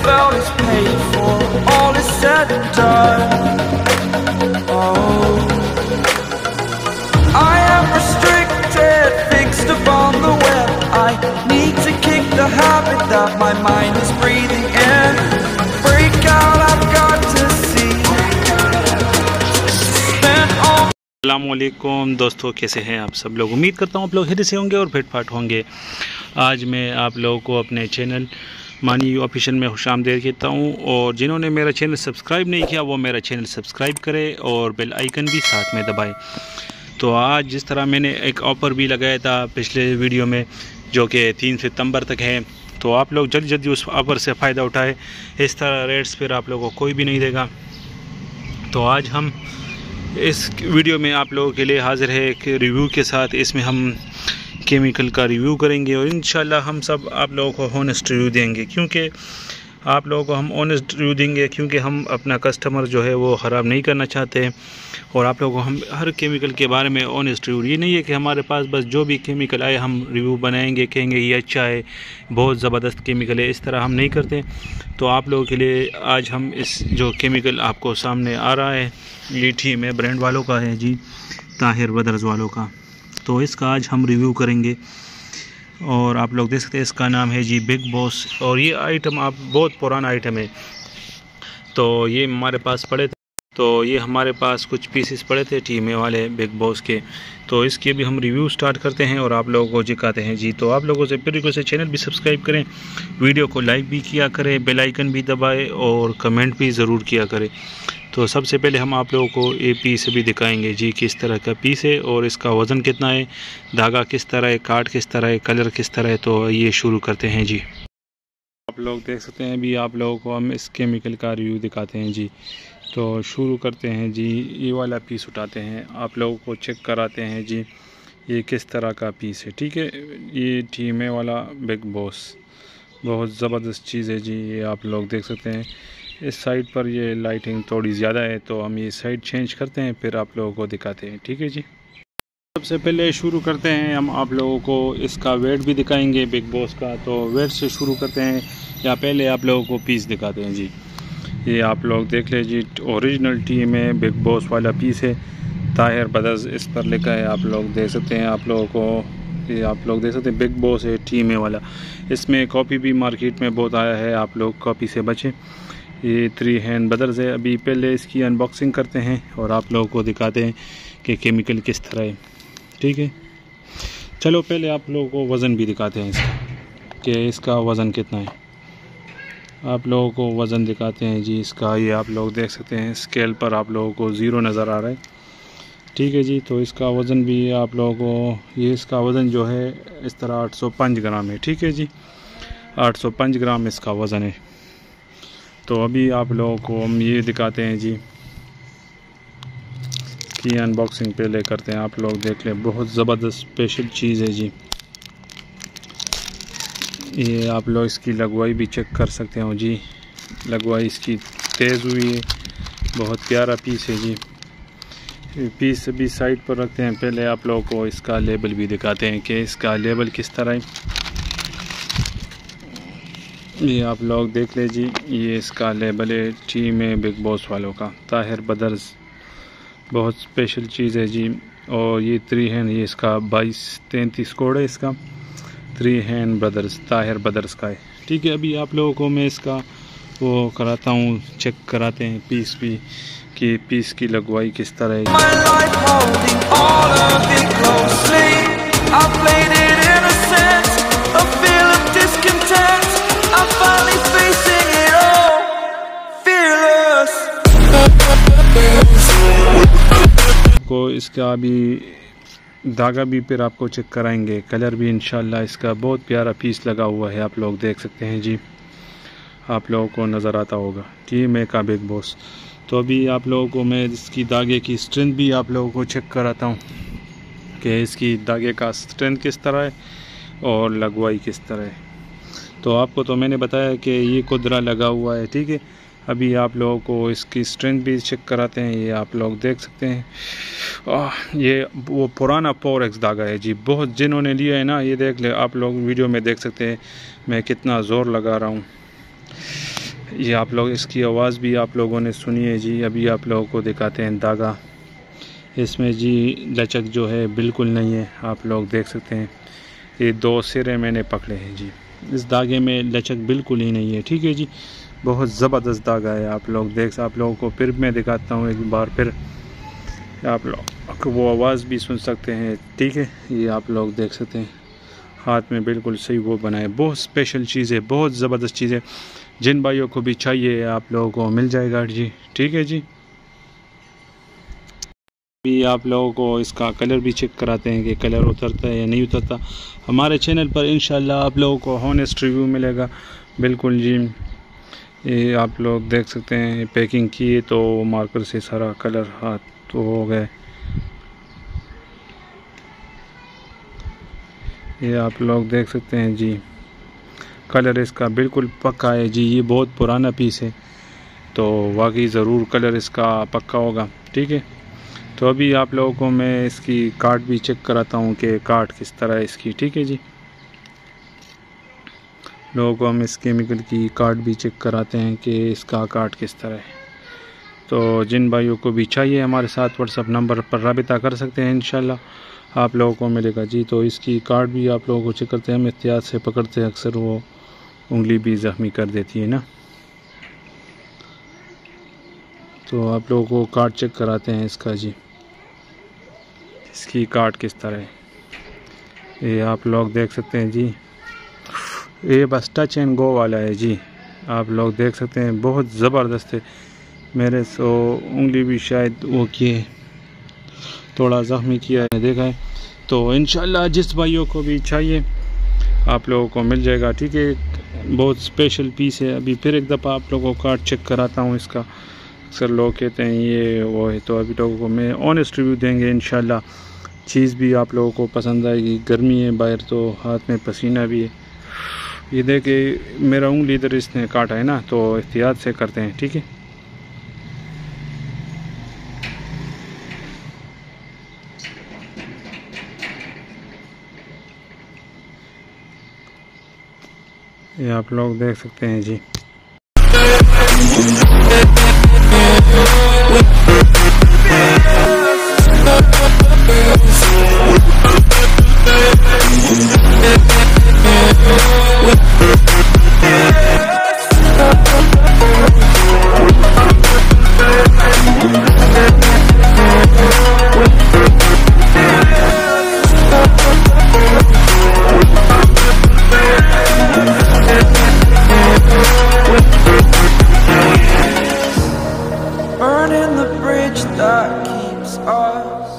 felt is paid for, all is said and done. Oh, I am restricted, fixed upon the web. I need to kick the habit that my mind is breathing in. Break out, I've got to see. Spend all. अस्सलामुअलैकुम दोस्तों, कैसे हैं आप सब लोग। उम्मीद करता हूँ आप लोग हिट से होंगे और फिट फाट होंगे। आज मैं आप लोगों को अपने चैनल मानी ऑफिशियल में खुशामदीद कहता हूँ, और जिन्होंने मेरा चैनल सब्सक्राइब नहीं किया वो मेरा चैनल सब्सक्राइब करें और बेल आइकन भी साथ में दबाएं। तो आज जिस तरह मैंने एक ऑफ़र भी लगाया था पिछले वीडियो में, जो कि 3 सितंबर तक है, तो आप लोग जल्दी जल्दी उस ऑफ़र से फ़ायदा उठाएँ। इस तरह रेट्स पर आप लोगों को कोई भी नहीं देगा। तो आज हम इस वीडियो में आप लोगों के लिए हाज़िर है एक रिव्यू के साथ। इसमें हम केमिकल का रिव्यू करेंगे और इंशाल्लाह हम सब आप लोगों को ऑनेस्ट रिव्यू देंगे, क्योंकि आप लोगों को हम ऑनेस्ट रिव्यू देंगे क्योंकि हम अपना कस्टमर जो है वो ख़राब नहीं करना चाहते हैं। और आप लोगों को हम हर केमिकल के बारे में ऑनेस्ट रिव्यू, ये नहीं है कि हमारे पास बस जो भी केमिकल आए हम रिव्यू बनाएंगे, कहेंगे ये अच्छा है, बहुत ज़बरदस्त केमिकल है, इस तरह हम नहीं करते। तो आप लोगों के लिए आज हम इस जो केमिकल आपको सामने आ रहा है, ये टीम है ब्रांड वालों का है जी, ताहिर ब्रदर्स वालों का। तो इसका आज हम रिव्यू करेंगे और आप लोग देख सकते हैं इसका नाम है जी बिग बॉस। और ये आइटम आप बहुत पुराना आइटम है, तो ये हमारे पास पड़े थे, तो ये हमारे पास कुछ पीसेस पड़े थे टीमे वाले बिग बॉस के। तो इसके भी हम रिव्यू स्टार्ट करते हैं और आप लोगों को दिखाते हैं जी। तो आप लोगों से फिर रिक्वेस्ट है, चैनल भी सब्सक्राइब करें, वीडियो को लाइक भी किया करें, बेल आइकन भी दबाएं और कमेंट भी ज़रूर किया करें। तो सबसे पहले हम आप लोगों को ये पीस भी दिखाएंगे जी, किस तरह का पीस है और इसका वज़न कितना है, धागा किस तरह है, काट किस तरह है, कलर किस तरह है। तो ये शुरू करते हैं जी। आप लोग देख सकते हैं अभी आप लोगों को हम इस केमिकल का रिव्यू दिखाते हैं जी। तो शुरू करते हैं जी, ये वाला पीस उठाते हैं, आप लोगों को चेक कराते हैं जी ये किस तरह का पीस है। ठीक है, ये टीमे वाला बिग बॉस बहुत ज़बरदस्त चीज़ है जी। ये आप लोग देख सकते हैं इस साइड पर ये लाइटिंग थोड़ी ज़्यादा है, तो हम ये साइड चेंज करते हैं फिर आप लोगों को दिखाते हैं। ठीक है जी, सबसे पहले शुरू करते हैं हम आप लोगों को इसका वेट भी दिखाएंगे बिग बॉस का। तो वेट से शुरू करते हैं, या पहले आप लोगों को पीस दिखाते हैं जी। ये आप लोग देख लीजिए, ओरिजिनल टी में बिग बॉस वाला पीस है, ताहिर ब्रदर्स इस पर लिखा है, आप लोग देख सकते हैं। आप लोगों को ये आप लोग देख सकते हैं बिग बॉस है टी में वाला। इसमें कॉपी भी मार्केट में बहुत आया है, आप लोग कॉपी से बचें। ये 3 हैंड ब्रदर्स है। अभी पहले इसकी अनबॉक्सिंग करते हैं और आप लोगों को दिखाते हैं कि केमिकल किस तरह है। ठीक है, चलो पहले आप लोगों को वज़न भी दिखाते हैं इसका, कि इसका वज़न कितना है। आप लोगों को वज़न दिखाते हैं जी इसका। ये आप लोग देख सकते हैं स्केल पर आप लोगों को 0 नज़र आ रहा है। ठीक है जी, तो इसका वज़न भी आप लोगों को, ये इसका वज़न जो है इस तरह 805 ग्राम है। ठीक है जी, 805 ग्राम इसका वज़न है। तो अभी आप लोगों को हम ये दिखाते हैं जी कि अनबॉक्सिंग पहले करते हैं। आप लोग देख लें, बहुत ज़बरदस्त स्पेशल चीज़ है जी। ये आप लोग इसकी लगवाई भी चेक कर सकते हो जी, लगवाई इसकी तेज़ हुई है, बहुत प्यारा पीस है जी। पीस अभी साइड पर रखते हैं, पहले आप लोगों को इसका लेबल भी दिखाते हैं कि इसका लेबल किस तरह है। ये आप लोग देख लीजिए, ये इसका लेबल है टी में बिग बॉस वालों का, ताहिर ब्रदर्स, बहुत स्पेशल चीज़ है जी। और ये 3 हैंड, ये इसका 2233 कोड है इसका, 3 हैंड ब्रदर्स, ताहिर ब्रदर्स का है। ठीक है, अभी आप लोगों को मैं इसका वो कराता हूँ, चेक कराते हैं पीस भी कि पीस की लगवाई किस तरह है। को इसका भी धागा भी फिर आपको चेक कराएंगे, कलर भी इंशाल्लाह इसका बहुत प्यारा पीस लगा हुआ है, आप लोग देख सकते हैं जी। आप लोगों को नज़र आता होगा टीम में का बिग बॉस। तो अभी आप लोगों को मैं इसकी धागे की स्ट्रेंथ भी आप लोगों को चेक कराता हूँ कि इसकी धागे का स्ट्रेंथ किस तरह है और लगवाई किस तरह है। तो आपको तो मैंने बताया कि ये कुदरा लगा हुआ है। ठीक है, अभी आप लोगों को इसकी स्ट्रेंथ भी चेक कराते हैं। ये आप लोग देख सकते हैं, ये वो पुराना पोरेक्स धागा है जी, बहुत जिन्होंने लिया है ना, ये देख ले आप लोग वीडियो में देख सकते हैं मैं कितना ज़ोर लगा रहा हूँ। ये आप लोग इसकी आवाज़ भी आप लोगों ने सुनी है जी। अभी आप लोगों को दिखाते हैं धागा। इसमें जी लचक जो है बिल्कुल नहीं है, आप लोग देख सकते हैं। ये 2 सिरे मैंने पकड़े हैं जी। इस धागे में लचक बिल्कुल ही नहीं है, ठीक है जी। बहुत ज़बरदस्त धागा है, आप लोगों को फिर मैं दिखाता हूँ एक बार फिर, आप लोग वो आवाज़ भी सुन सकते हैं, ठीक है। ये आप लोग देख सकते हैं हाथ में बिल्कुल सही वो बनाए। बहुत स्पेशल चीज़ है, बहुत ज़बरदस्त चीज़ है। जिन भाइयों को भी चाहिए आप लोगों को मिल जाएगा जी, ठीक है जी। भी आप लोगों को इसका कलर भी चेक कराते हैं कि कलर उतरता है या नहीं उतरता। हमारे चैनल पर इंशाल्लाह आप लोगों को हॉनेस्ट रिव्यू मिलेगा बिल्कुल जी। ये आप लोग देख सकते हैं पैकिंग की है तो मार्कर से सारा कलर हाथ तो हो गए। ये आप लोग देख सकते हैं जी, कलर इसका बिल्कुल पक्का है जी। ये बहुत पुराना पीस है तो वाकई ज़रूर कलर इसका पक्का होगा, ठीक है। तो अभी आप लोगों को मैं इसकी काट भी चेक कराता हूँ कि काट किस तरह है इसकी, ठीक है जी। लोगों को हम इस केमिकल की काट भी चेक कराते हैं कि इसका काट किस तरह है। तो जिन भाइयों को भी चाहिए हमारे साथ व्हाट्सएप नंबर पर राबिता कर सकते हैं, इंशाल्लाह आप लोगों को मिलेगा जी। तो इसकी काट भी आप लोगों को चेक करते हैं, हम एहतियात से पकड़ते हैं, अक्सर वो उंगली भी ज़ख्मी कर देती है ना। तो आप लोगों को काट चेक कराते हैं इसका जी, इसकी काट किस तरह है। ये आप लोग देख सकते हैं जी, ये बस टच एंड गो वाला है जी। आप लोग देख सकते हैं बहुत ज़बरदस्त है। मेरे सो उंगली भी शायद वो किए थोड़ा ज़ख्मी किया है, देखा है। तो इंशाल्लाह जिस भाइयों को भी चाहिए आप लोगों को मिल जाएगा, ठीक है। बहुत स्पेशल पीस है। अभी फिर एक दफ़ा आप लोगों को काट चेक कराता हूँ इसका। अक्सर लोग कहते हैं ये वो है, तो अभी लोगों को मैं ऑनेस्ट रिव्यू देंगे इंशाल्लाह। चीज़ भी आप लोगों को पसंद आएगी। गर्मी है बाहर तो हाथ में पसीना भी है। ये देखे मेरा उंगली इधर इसने काटा है ना, तो एहतियात से करते हैं, ठीक है। ये आप लोग देख सकते हैं जी। Burning the bridge that keeps us